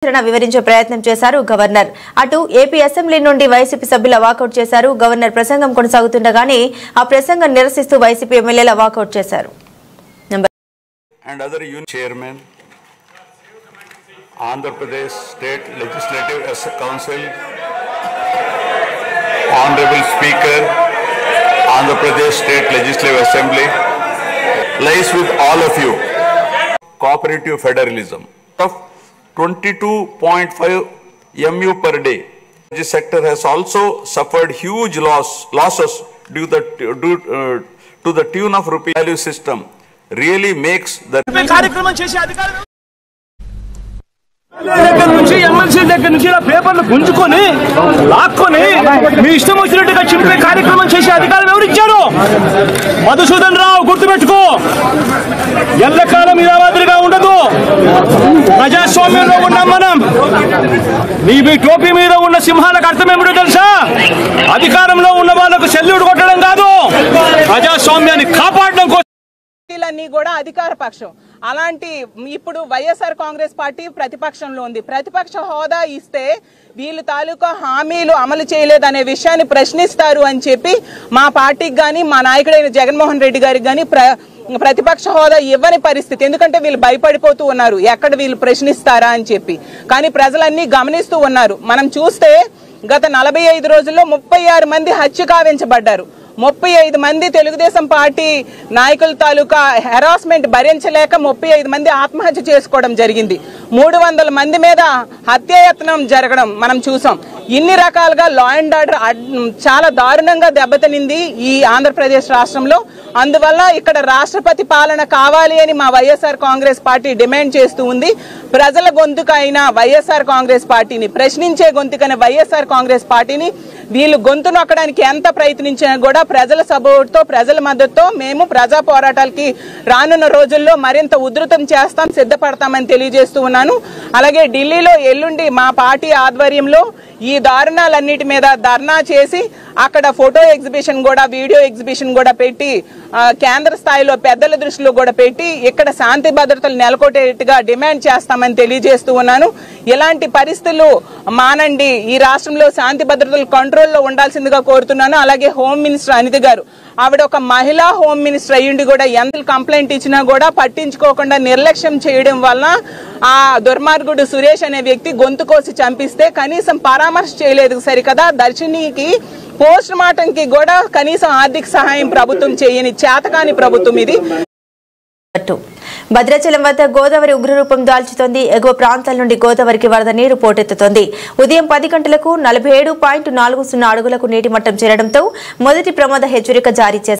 వివరించే ప్రయత్నం చేశారు గవర్నర్. అటు ఏపీ అసెంబ్లీ నుండి వైసీపీ సభ్యుల వాకౌట్ చేశారు. గవర్నర్ ప్రసంగం కొనసాగుతుండగానే ఆ ప్రసంగం నిరసిస్తూ వైసీపీ ఎమ్మెల్యేల వాకౌట్ చేశారు. And other union chairman, Andhra Pradesh State Legislative Council, Honorable Speaker, Andhra Pradesh State Legislative Assembly, lies with all of you. Cooperative federalism of 22.5 MU per day. This sector has also suffered huge losses due to the tune of rupee value system. Really makes the కార్యక్రమం చేసే అధికారులు దగ్గర నుంచి MLC దగ్గర నుంచి ఇలా పేపర్లు గుంజుకొని లాక్కొని మీ ఇష్టం వచ్చినట్టుగా చింపే కార్యక్రమం చేసే అధికారం ఎవరిచ్చారు? మధుసూదన్ రావు, గుర్తుపెట్టుకో, ఎల్లకాలం ఇలా మాదిరిగా ఉండదు. ప్రజాస్వామ్యంలో ఉన్నాం మనం. మీ టోపీ మీద ఉన్న సింహాలకు అర్థం ఏమిటో తెలుసా? అధికారంలో ఉన్న వాళ్ళకు సెల్యూట్ కొట్టడం కాదు, ప్రజాస్వామ్యాన్ని కాపాడడం కోసం. అన్ని కూడా అధికార పక్షం. అలాంటి ఇప్పుడు వైఎస్ఆర్ కాంగ్రెస్ పార్టీ ప్రతిపక్షంలో ఉంది. ప్రతిపక్ష హోదా ఇస్తే వీళ్ళు తాలూకా హామీలు అమలు చేయలేదనే విషయాన్ని ప్రశ్నిస్తారు అని చెప్పి మా పార్టీకి కానీ మా నాయకుడైన జగన్మోహన్ రెడ్డి గారికి కానీ ప్రతిపక్ష హోదా ఇవ్వని పరిస్థితి. ఎందుకంటే వీళ్ళు భయపడిపోతూ ఉన్నారు, ఎక్కడ వీళ్ళు ప్రశ్నిస్తారా అని చెప్పి. కానీ ప్రజలన్నీ గమనిస్తూ ఉన్నారు. మనం చూస్తే గత 45 రోజుల్లో 36 మంది హత్య గావించబడ్డారు. 35 మంది తెలుగుదేశం పార్టీ నాయకుల తాలూకా హెరాస్మెంట్ భరించలేక 35 మంది ఆత్మహత్య చేసుకోవడం జరిగింది. 300 మంది మీద హత్యాయత్నం జరగడం మనం చూసాం. ఇన్ని రకాలుగా లా అండ్ ఆర్డర్ చాలా దారుణంగా దెబ్బతినింది ఈ ఆంధ్రప్రదేశ్ రాష్ట్రంలో. అందువల్ల ఇక్కడ రాష్ట్రపతి పాలన కావాలి అని మా వైఎస్ఆర్ కాంగ్రెస్ పార్టీ డిమాండ్ చేస్తూ ఉంది. ప్రజల గొంతుకైన వైఎస్ఆర్ కాంగ్రెస్ పార్టీని, ప్రశ్నించే గొంతుకైన వైఎస్ఆర్ కాంగ్రెస్ పార్టీని వీళ్ళు గొంతు నొక్కడానికి ఎంత ప్రయత్నించినా కూడా ప్రజల సపోర్ట్తో, ప్రజల మద్దతుతో మేము ప్రజా పోరాటాలకి రానున్న రోజుల్లో మరింత ఉధృతం చేస్తాం, సిద్ధపడతామని తెలియజేస్తూ ఉన్నాను. అలాగే ఢిల్లీలో ఎల్లుండి మా పార్టీ ఆధ్వర్యంలో ఈ దారుణాలన్నిటి మీద ధర్నా చేసి అక్కడ ఫోటో ఎగ్జిబిషన్ కూడా, వీడియో ఎగ్జిబిషన్ కూడా పెట్టి కేంద్ర స్థాయిలో పెద్దల దృష్టిలో కూడా పెట్టి ఇక్కడ శాంతి భద్రతలు నెలకొట్టేట్టుగా డిమాండ్ చేస్తామని తెలియజేస్తూ ఉన్నాను. ఇలాంటి పరిస్థితులు మానండి, ఈ రాష్ట్రంలో శాంతి భద్రతలు కంట్రోల్లో ఉండాల్సిందిగా కోరుతున్నాను. అలాగే హోమ్ మినిస్టర్ అనిత గారు, ఆవిడ ఒక మహిళా హోమ్ మినిస్టర్ అయ్యుండి కూడా ఎంత కంప్లైంట్ ఇచ్చినా కూడా పట్టించుకోకుండా నిర్లక్ష్యం చేయడం వలన ఆ దుర్మార్గుడు సురేష్ అనే వ్యక్తి గొంతు కోసి చంపిస్తే కనీసం పరామర్శ చేయలేదు సరికదా. దర్శినికి పోస్ట్ మార్టం కి కూడా కనీసం ఆర్థిక సహాయం ప్రభుత్వం చేయని చేతకాని ప్రభుత్వం ఇది. భద్రాచలం వద్ద గోదావరి ఉగ్రరూపం దాల్చుతోంది. ఎగువ ప్రాంతాల నుండి గోదావరికి వరద నీరు పోటెత్తుతోంది. ఉదయం 10 గంటలకు 47.40 అడుగులకు నీటి మట్టం చేరడంతో మొదటి ప్రమాద హెచ్చరిక జారీ చేశారు.